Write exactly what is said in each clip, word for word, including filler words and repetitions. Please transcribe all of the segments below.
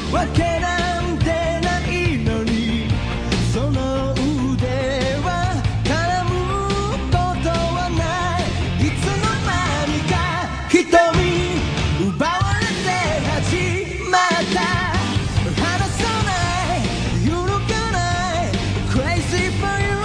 わけなんてないのにその腕は絡むことはないいつの間にか瞳奪われて始まった離さない揺るがない Crazy for you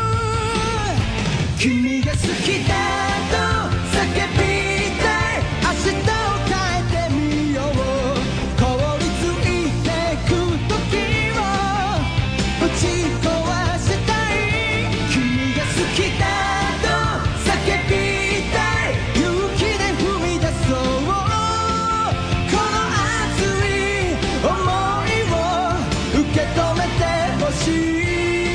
君が好きだと叫びたい明日を変えてみよう凍りついてく時をぶち壊したい君が好きだと叫びたい勇気で踏み出そうこの熱い想いを受け止めてほしい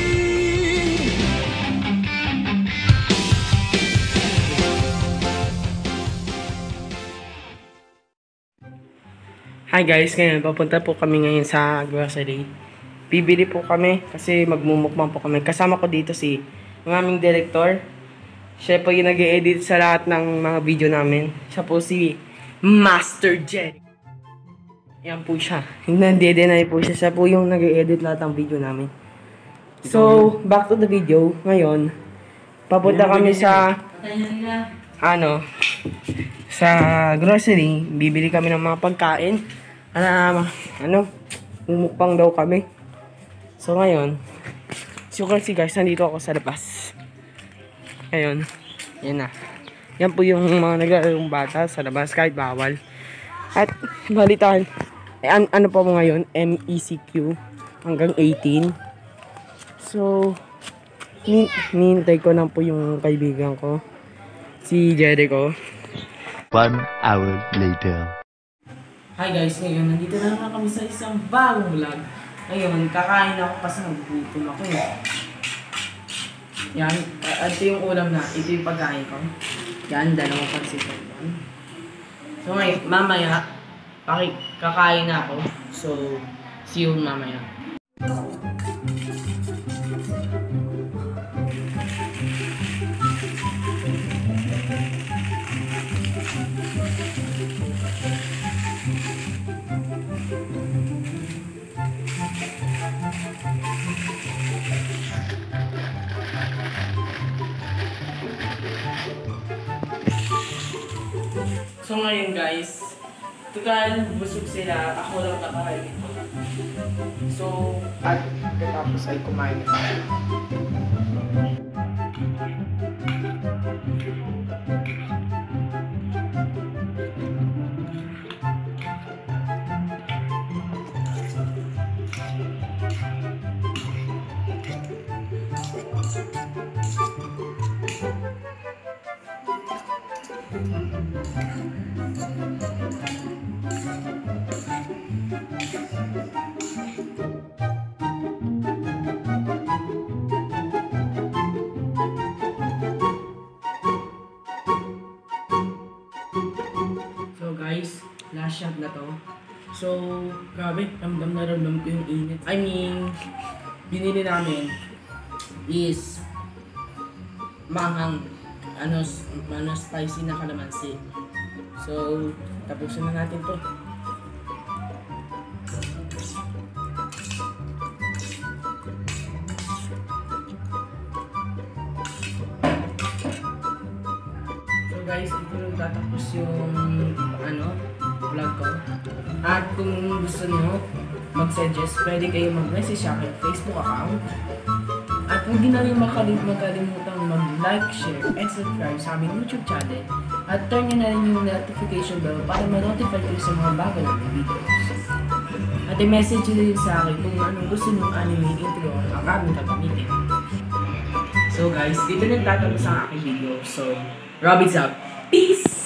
Hi guys, ngayon papunta po kami ngayon sa grocery. Bibili po kami kasi magmumukbang po kami. Kasama ko dito si ang aming director. Siya po yung nag-e-edit sa lahat ng mga video namin. Siya po si Master Jerry. Yan po siya. Nandede-deny po siya. Siya po yung nag-e-edit lahat ng video namin. So, back to the video. Ngayon, papunta kami sa ano sa grocery. Bibili kami ng mga pagkain. Ano, ano, mumukbang daw kami. So ngayon, so kasi guys, nandito ako sa labas. Ngayon, yan na. Yan po yung mga naglalaro bata sa labas kahit bawal. At balitaan, eh, an ano po mo ngayon, M E C Q hanggang eighteen. So, ni nihintay ko lang po yung kaibigan ko, si Jericho. One hour later. Hi guys, ngayon nandito na naman kami sa isang bagong vlog. Ngayon, kakain ako kasi nagugutom ako eh. Yan, ito yung ulam na, ito yung pagkain ko. Yan, dalawang pansitan yan. So ngayon, mamaya, kakain na ako. So, see you mamaya. So ngayon guys, total busog sila, ako lang kakain. So, at katapos ay kumain na tayo. Guys, last shot na to. So, grabe, ramdam na ramdam ko yung init. I mean, binili namin is manghang, ano, ano spicy na kalamansi. So, tapusin na natin to. Guys, dito lang tatapos yung ano, vlog ko. At kung gusto nyo mag-suggest, pwede kayo mag-message sa akin Facebook account. At huwag din na rin makalimutan mag-like, share, and subscribe sa aming YouTube channel. At turn nyo na rin yung notification bell para ma-notify kayo sa mga bago natin videos. At i-message nyo rin sa akin kung anong gusto nyo anime intro ang aming gagamitin. So guys, dito nagtatapos ang aking video. So, Rob is up. Peace!